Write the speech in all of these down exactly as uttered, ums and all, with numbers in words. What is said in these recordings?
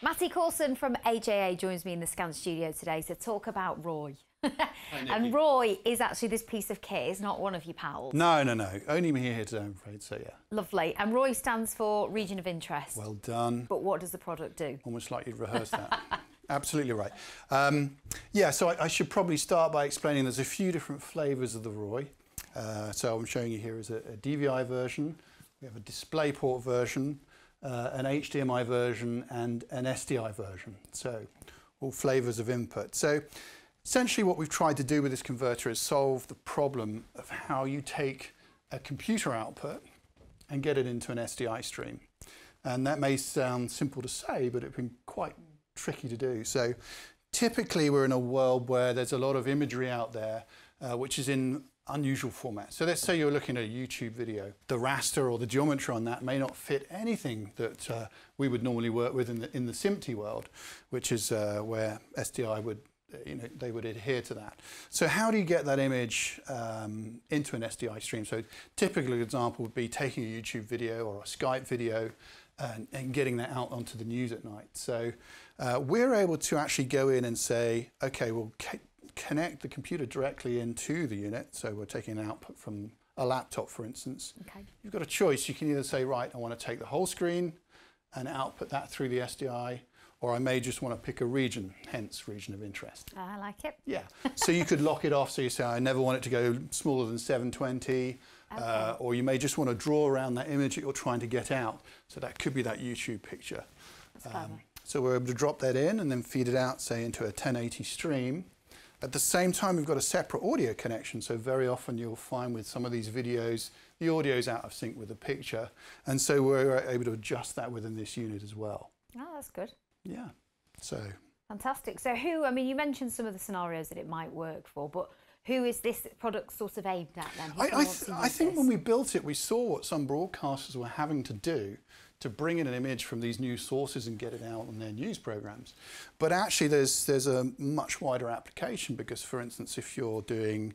Matty Coulson from A J A joins me in the Scan studio today to talk about R O I. And R O I is actually this piece of kit, it's not one of your pals. No, no, no. Only me here today, I'm afraid, so yeah. Lovely. And R O I stands for Region of Interest. Well done. But what does the product do? Almost like you'd rehearsed that. Absolutely right. Um, yeah, so I, I should probably start by explaining there's a few different flavours of the R O I. Uh, so I'm showing you here is a, a D V I version, we have a DisplayPort version, uh, an H D M I version and an S D I version. So all flavours of input. So essentially what we've tried to do with this converter is solve the problem of how you take a computer output and get it into an S D I stream. And that may sound simple to say, but it's been quite tricky to do. So typically we're in a world where there's a lot of imagery out there uh, which is in unusual format. So let's say you're looking at a YouTube video. The raster or the geometry on that may not fit anything that uh, we would normally work with in the, in the SMPTE world, which is uh, where S D I would, you know, they would adhere to that. So how do you get that image um, into an S D I stream? So typical example would be taking a YouTube video or a Skype video and, and getting that out onto the news at night. So uh, we're able to actually go in and say, okay, we'll connect the computer directly into the unit. So we're taking an output from a laptop, for instance. Okay. You've got a choice. You can either say, right, I want to take the whole screen and output that through the S D I, or I may just want to pick a region, hence region of interest. I like it. Yeah. So you could lock it off. So you say, I never want it to go smaller than seven twenty. Okay. Uh, or you may just want to draw around that image that you're trying to get out. So that could be that YouTube picture. Um, so we're able to drop that in and then feed it out, say, into a ten eighty stream. At the same time, we've got a separate audio connection. So very often you'll find with some of these videos, the audio's out of sync with the picture. And so we're able to adjust that within this unit as well. Oh, that's good. Yeah, so. Fantastic. So who, I mean, you mentioned some of the scenarios that it might work for, but who is this product sort of aimed at then? I, I, th I think when we built it, we saw what some broadcasters were having to do to bring in an image from these news sources and get it out on their news programs. But actually there's, there's a much wider application because, for instance, if you're doing,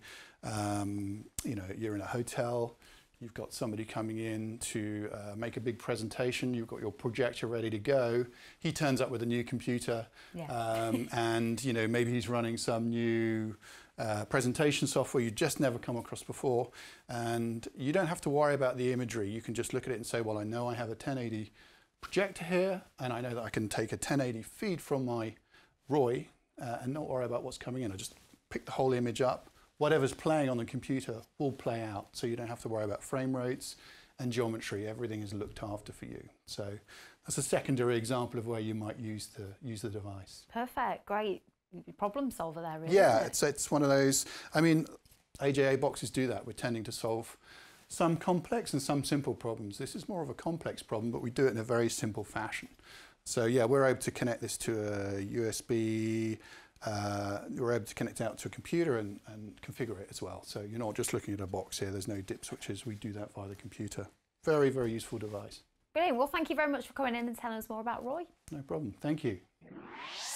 um, you know, you're in a hotel, you've got somebody coming in to uh, make a big presentation, you've got your projector ready to go, he turns up with a new computer, yeah. um, and you know, maybe he's running some new uh, presentation software you just never come across before, and you don't have to worry about the imagery. You can just look at it and say, well, I know I have a ten eighty projector here, and I know that I can take a ten eighty feed from my R O I uh, and not worry about what's coming in. I just pick the whole image up. Whatever's playing on the computer will play out, so you don't have to worry about frame rates and geometry. Everything is looked after for you. So that's a secondary example of where you might use the use the device. Perfect, great problem solver there, really. Yeah, isn't it? it's it's one of those. I mean, A J A boxes do that. We're tending to solve some complex and some simple problems. This is more of a complex problem, but we do it in a very simple fashion. So yeah, we're able to connect this to a U S B. Uh, you're able to connect it out to a computer and, and configure it as well. So you're not just looking at a box here, there's no dip switches, we do that via the computer. Very, very useful device. Brilliant, well thank you very much for coming in and telling us more about R O I. No problem, thank you.